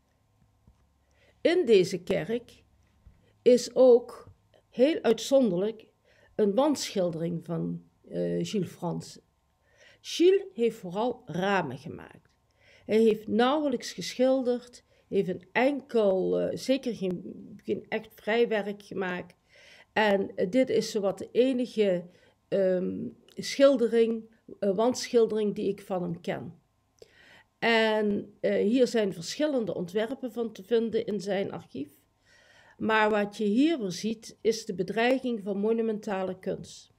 In deze kerk is ook heel uitzonderlijk een wandschildering van uh, Gilles Franssen. Gilles heeft vooral ramen gemaakt. Hij heeft nauwelijks geschilderd, heeft een enkel, uh, zeker geen, geen echt vrijwerk gemaakt. En uh, dit is zowat de enige um, schildering, uh, wandschildering die ik van hem ken. En uh, hier zijn verschillende ontwerpen van te vinden in zijn archief. Maar wat je hier weer ziet, is de bedreiging van monumentale kunst.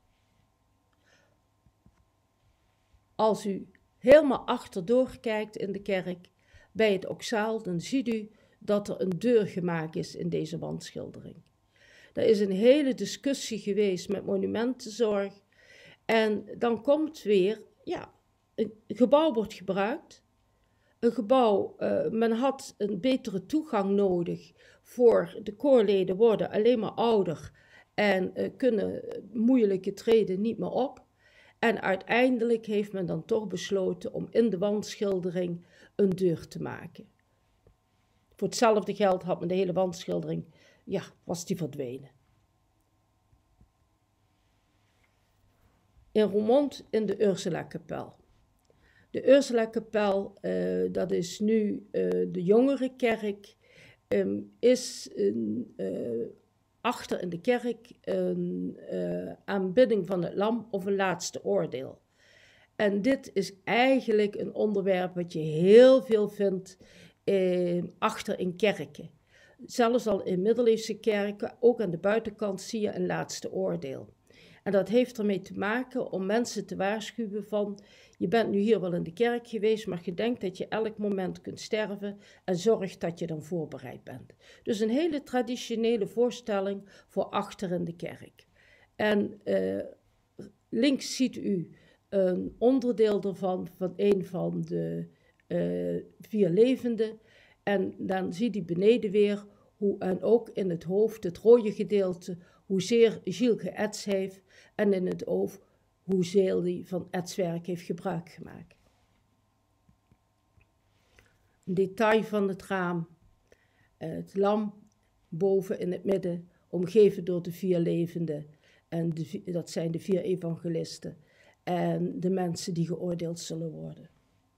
Als u helemaal achterdoor kijkt in de kerk, bij het oxaal, dan ziet u dat er een deur gemaakt is in deze wandschildering. Er is een hele discussie geweest met monumentenzorg. En dan komt weer, ja, een gebouw wordt gebruikt. Een gebouw, uh, men had een betere toegang nodig voor de koorleden worden alleen maar ouder en uh, kunnen moeilijke treden niet meer op. En uiteindelijk heeft men dan toch besloten om in de wandschildering een deur te maken. voor hetzelfde geld had men de hele wandschildering, ja, was die verdwenen. In Roermond in de Ursula-kapel. De Ursula-kapel, uh, dat is nu uh, de jongere kerk, um, is een, uh, achter in de kerk een uh, aanbidding van het lam of een laatste oordeel. En dit is eigenlijk een onderwerp wat je heel veel vindt uh, achter in kerken. Zelfs al in middeleeuwse kerken, ook aan de buitenkant zie je een laatste oordeel. En dat heeft ermee te maken om mensen te waarschuwen van, je bent nu hier wel in de kerk geweest, maar je denkt dat je elk moment kunt sterven en zorg dat je dan voorbereid bent. Dus een hele traditionele voorstelling voor achter in de kerk. En uh, links ziet u een onderdeel ervan, van een van de uh, vier levenden. En dan ziet u beneden weer hoe, en ook in het hoofd, het rode gedeelte, hoezeer Gilles geëtst heeft en in het oog hoezeer hij van etswerk heeft gebruik gemaakt. Een detail van het raam, het lam boven in het midden, omgeven door de vier levenden. En de, dat zijn de vier evangelisten en de mensen die geoordeeld zullen worden.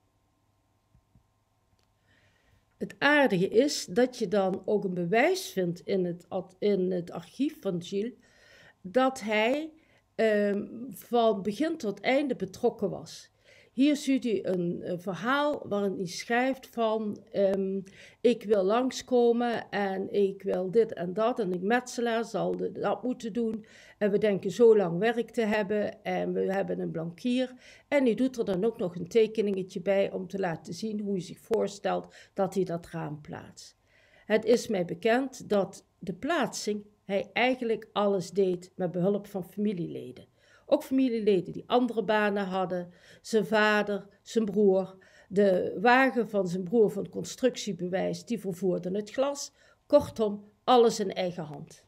Het aardige is dat je dan ook een bewijs vindt in het, in het archief van Gilles, dat hij um, van begin tot einde betrokken was. Hier ziet u een, een verhaal waarin hij schrijft van, um, ik wil langskomen en ik wil dit en dat en ik metselaar zal de, dat moeten doen. En we denken zo lang werk te hebben en we hebben een blankier. En hij doet er dan ook nog een tekeningetje bij om te laten zien hoe hij zich voorstelt dat hij dat raam plaatst. Het is mij bekend dat de plaatsing hij eigenlijk alles deed met behulp van familieleden. Ook familieleden die andere banen hadden, zijn vader, zijn broer, de wagen van zijn broer van constructiebewijs, die vervoerde het glas. Kortom, alles in eigen hand.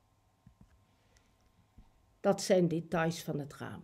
Dat zijn details van het raam.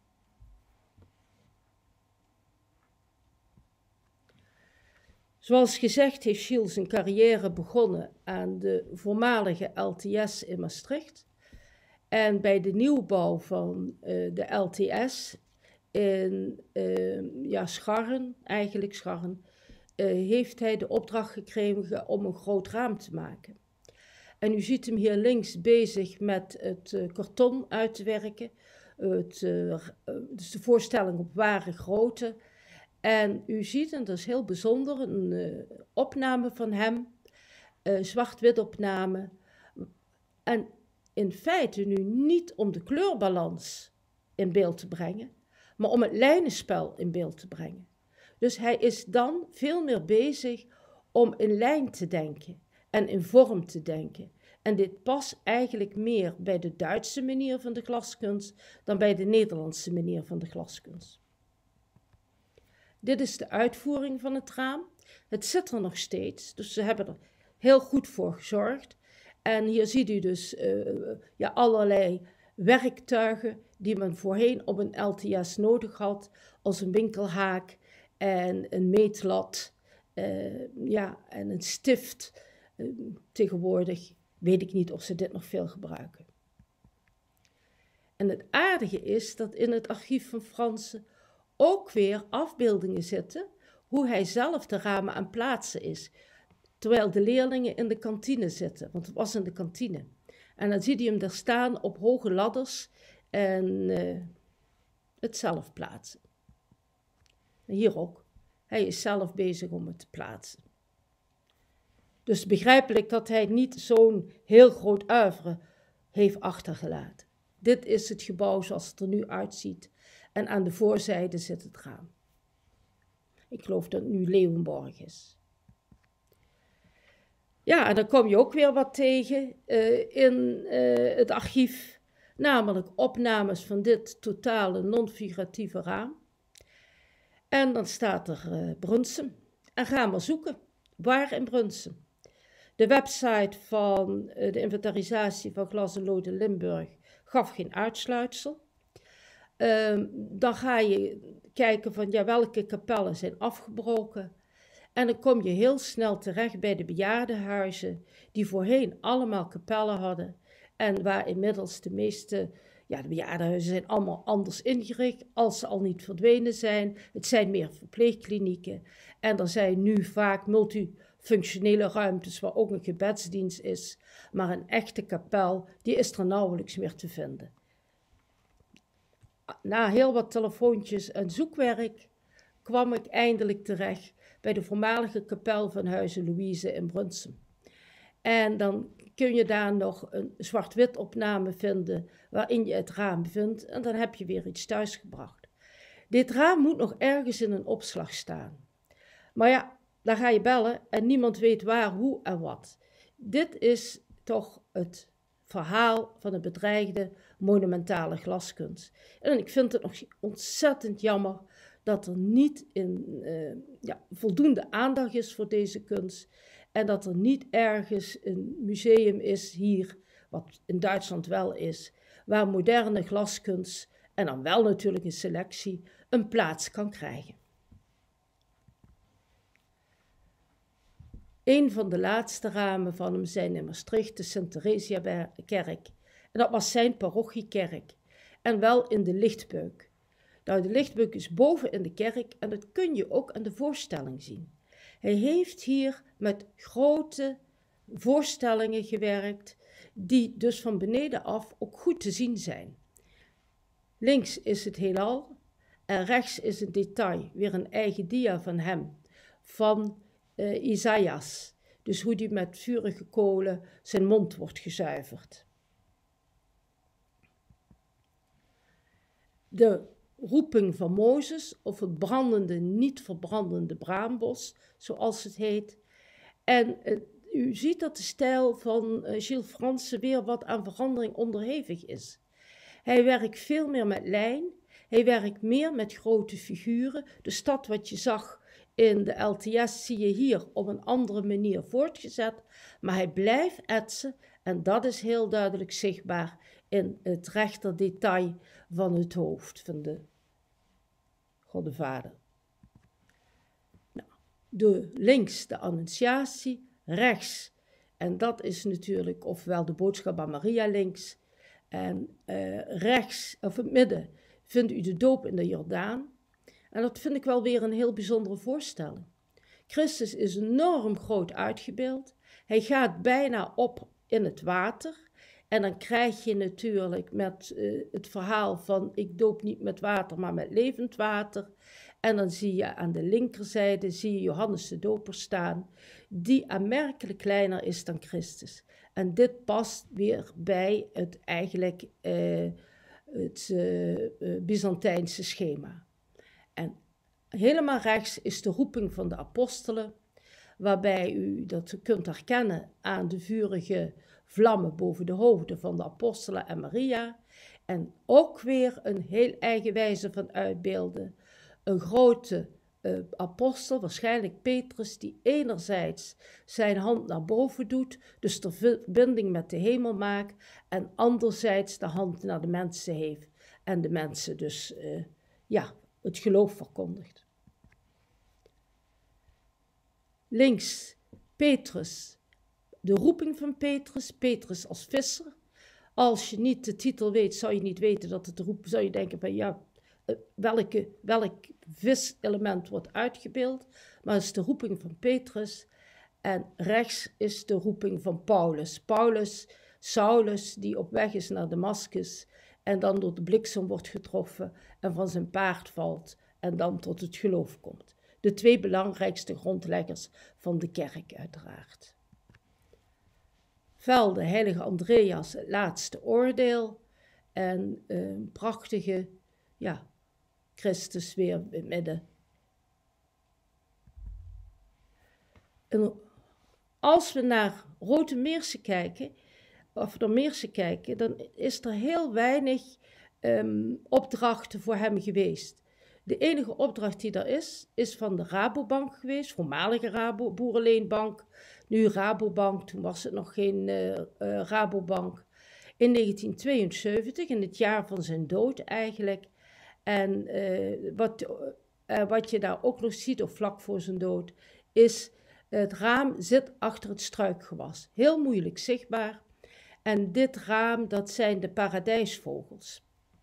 Zoals gezegd heeft Gilles zijn carrière begonnen aan de voormalige L T S in Maastricht. En bij de nieuwbouw van uh, de L T S in uh, ja, Scharren, eigenlijk Scharren, uh, heeft hij de opdracht gekregen om een groot raam te maken. En u ziet hem hier links bezig met het uh, karton uit te werken, het, uh, uh, dus de voorstelling op ware grootte. En u ziet, en dat is heel bijzonder, een uh, opname van hem, uh, zwart-wit opname. En in feite nu niet om de kleurbalans in beeld te brengen, maar om het lijnenspel in beeld te brengen. Dus hij is dan veel meer bezig om in lijn te denken en in vorm te denken. En dit past eigenlijk meer bij de Duitse manier van de glaskunst dan bij de Nederlandse manier van de glaskunst. Dit is de uitvoering van het raam. Het zit er nog steeds, dus ze hebben er heel goed voor gezorgd. En hier ziet u dus uh, ja, allerlei werktuigen die men voorheen op een L T S nodig had, als een winkelhaak en een meetlat uh, ja, en een stift. Uh, tegenwoordig weet ik niet of ze dit nog veel gebruiken. En het aardige is dat in het archief van Fransen ook weer afbeeldingen zitten hoe hij zelf de ramen aan plaatsen is. Terwijl de leerlingen in de kantine zitten, want het was in de kantine. En dan zie je hem daar staan op hoge ladders en uh, het zelf plaatsen. En hier ook. Hij is zelf bezig om het te plaatsen. Dus begrijpelijk dat hij niet zo'n heel groot oeuvre heeft achtergelaten. Dit is het gebouw zoals het er nu uitziet. En aan de voorzijde zit het raam. Ik geloof dat het nu Leeuwenborg is. Ja, en dan kom je ook weer wat tegen uh, in uh, het archief. Namelijk opnames van dit totale non-figuratieve raam. En dan staat er uh, Brunsum. En ga maar zoeken. Waar in Brunsum? De website van uh, de inventarisatie van Glas en Lood in Limburg gaf geen uitsluitsel. Uh, dan ga je kijken van ja, welke kapellen zijn afgebroken. En dan kom je heel snel terecht bij de bejaardenhuizen, die voorheen allemaal kapellen hadden. En waar inmiddels de meeste, ja, de bejaardenhuizen zijn allemaal anders ingericht, als ze al niet verdwenen zijn. Het zijn meer verpleegklinieken. En er zijn nu vaak multifunctionele ruimtes waar ook een gebedsdienst is. Maar een echte kapel, die is er nauwelijks meer te vinden. Na heel wat telefoontjes en zoekwerk kwam ik eindelijk terecht bij de voormalige kapel van Huize Louise in Brunsum. En dan kun je daar nog een zwart-wit opname vinden waarin je het raam vindt en dan heb je weer iets thuisgebracht. Dit raam moet nog ergens in een opslag staan. Maar ja, daar ga je bellen en niemand weet waar, hoe en wat. Dit is toch het verhaal van een bedreigde monumentale glaskunst. En ik vind het nog ontzettend jammer dat er niet in, uh, ja, voldoende aandacht is voor deze kunst. En dat er niet ergens een museum is hier, wat in Duitsland wel is, waar moderne glaskunst, en dan wel natuurlijk een selectie, een plaats kan krijgen. Een van de laatste ramen van hem zijn in Maastricht de Sint-Theresia-kerk. En dat was zijn parochiekerk. En wel in de lichtbeuk. Nou, de lichtbeuk is boven in de kerk en dat kun je ook aan de voorstelling zien. Hij heeft hier met grote voorstellingen gewerkt, die dus van beneden af ook goed te zien zijn. Links is het heelal en rechts is een detail, weer een eigen dia van hem, van uh, Isaias. Dus hoe die met vurige kolen zijn mond wordt gezuiverd. De roeping van Mozes, of het brandende, niet verbrandende braambos, zoals het heet. En uh, u ziet dat de stijl van uh, Gilles Franssen weer wat aan verandering onderhevig is. Hij werkt veel meer met lijn, hij werkt meer met grote figuren. De stad wat je zag in de L T S zie je hier op een andere manier voortgezet, maar hij blijft etsen en dat is heel duidelijk zichtbaar in het rechter detail van het hoofd van de Goddevader. Nou, de links de Annunciatie, rechts, en dat is natuurlijk ofwel de boodschap aan Maria links, en uh, rechts, of het midden, vindt u de doop in de Jordaan. En dat vind ik wel weer een heel bijzondere voorstelling. Christus is enorm groot uitgebeeld. Hij gaat bijna op in het water. En dan krijg je natuurlijk met uh, het verhaal van ik doop niet met water, maar met levend water. En dan zie je aan de linkerzijde zie je Johannes de Doper staan, die aanmerkelijk kleiner is dan Christus. En dit past weer bij het eigenlijk uh, het uh, uh, Byzantijnse schema. En helemaal rechts is de roeping van de apostelen, waarbij u dat kunt herkennen aan de vurige vlammen boven de hoofden van de apostelen en Maria. En ook weer een heel eigen wijze van uitbeelden. Een grote uh, apostel, waarschijnlijk Petrus, die enerzijds zijn hand naar boven doet, dus de verbinding met de hemel maakt, en anderzijds de hand naar de mensen heeft en de mensen dus, uh, ja, het geloof verkondigt. Links, Petrus, de roeping van Petrus, Petrus als visser. Als je niet de titel weet, zou je niet weten dat het roep, zou je denken van ja, welke, welk viselement wordt uitgebeeld. Maar het is de roeping van Petrus. En rechts is de roeping van Paulus. Paulus, Saulus, die op weg is naar Damascus en dan door de bliksem wordt getroffen en van zijn paard valt en dan tot het geloof komt. De twee belangrijkste grondleggers van de kerk uiteraard. Vel, de heilige Andreas, het laatste oordeel en een prachtige, ja, Christus weer in het midden. En als we naar Rode Meersen kijken, of naar Meersen kijken, dan is er heel weinig um, opdrachten voor hem geweest. De enige opdracht die er is, is van de Rabobank geweest, voormalige Rabo, Boerenleenbank, nu Rabobank, toen was het nog geen uh, uh, Rabobank, in negentien tweeënzeventig, in het jaar van zijn dood eigenlijk. En uh, wat, uh, wat je daar ook nog ziet, of vlak voor zijn dood, is het raam zit achter het struikgewas. Heel moeilijk zichtbaar. En dit raam, dat zijn de paradijsvogels.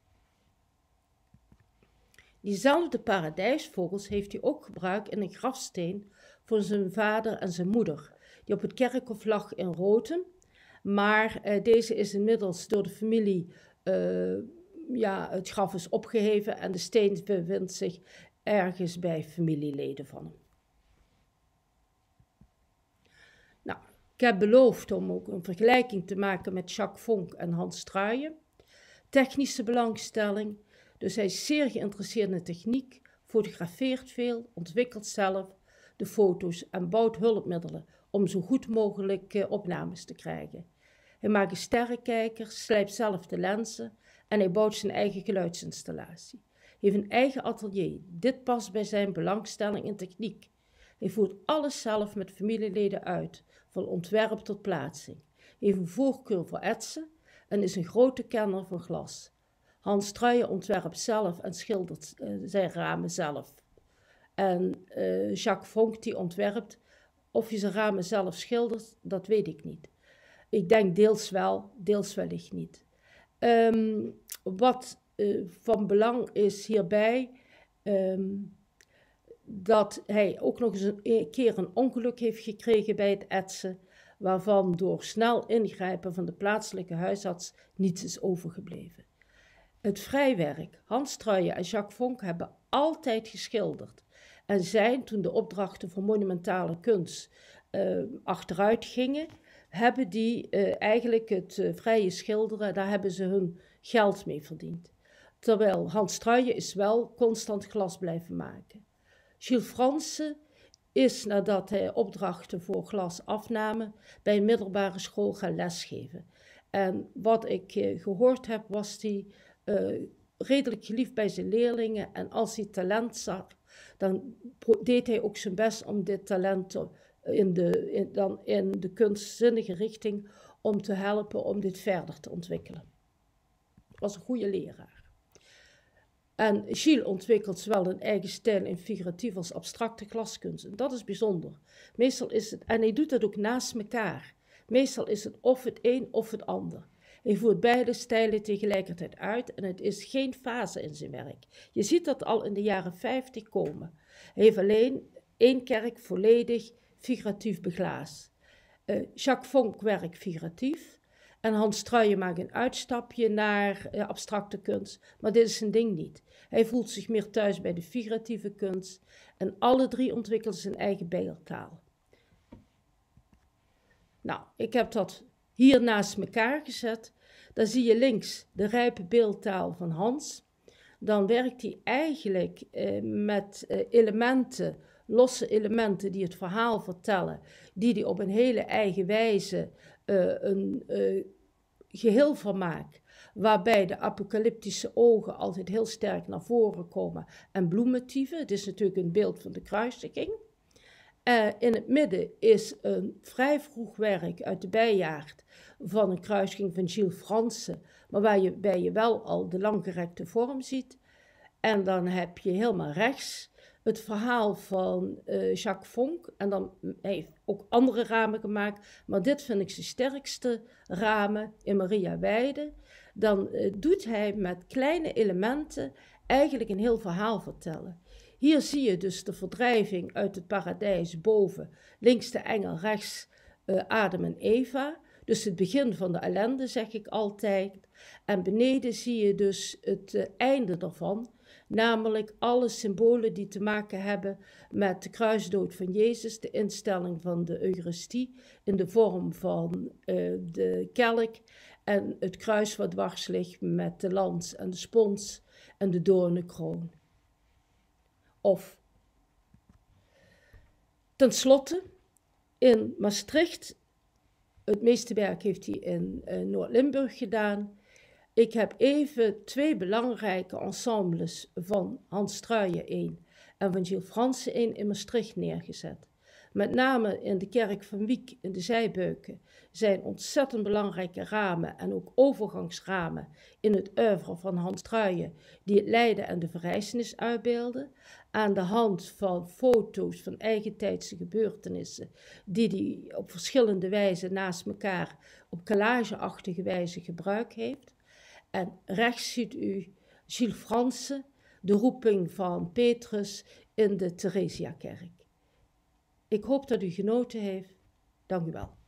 Diezelfde paradijsvogels heeft hij ook gebruikt in een grafsteen voor zijn vader en zijn moeder, die op het kerkhof lag in Rotem. Maar uh, deze is inmiddels door de familie, uh, ja, het graf is opgeheven en de steen bevindt zich ergens bij familieleden van hem. Nou, ik heb beloofd om ook een vergelijking te maken met Jacques Vonk en Hans Truijen. Technische belangstelling, dus hij is zeer geïnteresseerd in techniek, fotografeert veel, ontwikkelt zelf de foto's en bouwt hulpmiddelen om zo goed mogelijk uh, opnames te krijgen. Hij maakt een sterrenkijker, slijpt zelf de lenzen en hij bouwt zijn eigen geluidsinstallatie. Hij heeft een eigen atelier. Dit past bij zijn belangstelling in techniek. Hij voert alles zelf met familieleden uit, van ontwerp tot plaatsing. Hij heeft een voorkeur voor etsen en is een grote kenner van glas. Hans Truijen ontwerpt zelf en schildert uh, zijn ramen zelf. En uh, Jacques Vonk die ontwerpt, of hij zijn ramen zelf schildert, dat weet ik niet. Ik denk deels wel, deels wellicht niet. Um, wat uh, van belang is hierbij, um, dat hij ook nog eens een keer een ongeluk heeft gekregen bij het etsen, waarvan door snel ingrijpen van de plaatselijke huisarts niets is overgebleven. Het vrijwerk, Hans Truijen en Jacques Vonk hebben altijd geschilderd en zijn, toen de opdrachten voor monumentale kunst uh, achteruit gingen, hebben die uh, eigenlijk het uh, vrije schilderen, daar hebben ze hun geld mee verdiend. Terwijl Hans Truijen is wel constant glas blijven maken. Gilles Franssen is, nadat hij opdrachten voor glas afnamen, bij een middelbare school gaan lesgeven. En wat ik uh, gehoord heb, was hij uh, redelijk geliefd bij zijn leerlingen. En als hij talent zag, dan deed hij ook zijn best om dit talent te, in, de, in, dan in de kunstzinnige richting om te helpen om dit verder te ontwikkelen. Hij was een goede leraar. En Gilles ontwikkelt zowel een eigen stijl in figuratief als abstracte glaskunst. En dat is bijzonder. Meestal is het, en hij doet dat ook naast elkaar. Meestal is het of het een of het ander. Hij voert beide stijlen tegelijkertijd uit en het is geen fase in zijn werk. Je ziet dat al in de jaren vijftig komen. Hij heeft alleen één kerk volledig figuratief beglaasd. Uh, Jacques Vonk werkt figuratief en Hans Truijen maakt een uitstapje naar uh, abstracte kunst, maar dit is zijn ding niet. Hij voelt zich meer thuis bij de figuratieve kunst en alle drie ontwikkelen zijn eigen beeldtaal. Nou, ik heb dat hier naast elkaar gezet. Dan zie je links de rijpe beeldtaal van Hans. Dan werkt hij eigenlijk uh, met uh, elementen, losse elementen die het verhaal vertellen, die hij op een hele eigen wijze uh, een uh, geheel van maakt, waarbij de apocalyptische ogen altijd heel sterk naar voren komen en bloemmotieven. Het is natuurlijk een beeld van de kruisiging. Uh, in het midden is een vrij vroeg werk uit de bijjaard van een kruisiging van Gilles Franssen, maar waarbij je wel al de langgerekte vorm ziet. En dan heb je helemaal rechts het verhaal van uh, Jacques Vonk. En dan hij heeft ook andere ramen gemaakt, maar dit vind ik zijn sterkste ramen in Maria Weide. Dan uh, doet hij met kleine elementen eigenlijk een heel verhaal vertellen. Hier zie je dus de verdrijving uit het paradijs boven, links de engel, rechts uh, Adam en Eva. Dus het begin van de ellende, zeg ik altijd. En beneden zie je dus het uh, einde daarvan, namelijk alle symbolen die te maken hebben met de kruisdood van Jezus, de instelling van de Eucharistie in de vorm van uh, de kelk en het kruis wat dwars ligt met de lans en de spons en de doornenkroon. Of ten slotte in Maastricht, het meeste werk heeft hij in uh, Noord-Limburg gedaan. Ik heb even twee belangrijke ensembles van Hans Truijen één en van Gilles Franssen één in Maastricht neergezet. Met name in de kerk van Wiek in de Zijbeuken zijn ontzettend belangrijke ramen en ook overgangsramen in het oeuvre van Hans Truijen die het lijden en de verrijzenis uitbeelden. Aan de hand van foto's van eigentijdse gebeurtenissen die hij op verschillende wijzen naast elkaar op collageachtige wijze gebruikt heeft. En rechts ziet u Gilles Franssen, de roeping van Petrus in de Theresiakerk. Ik hoop dat u genoten heeft. Dank u wel.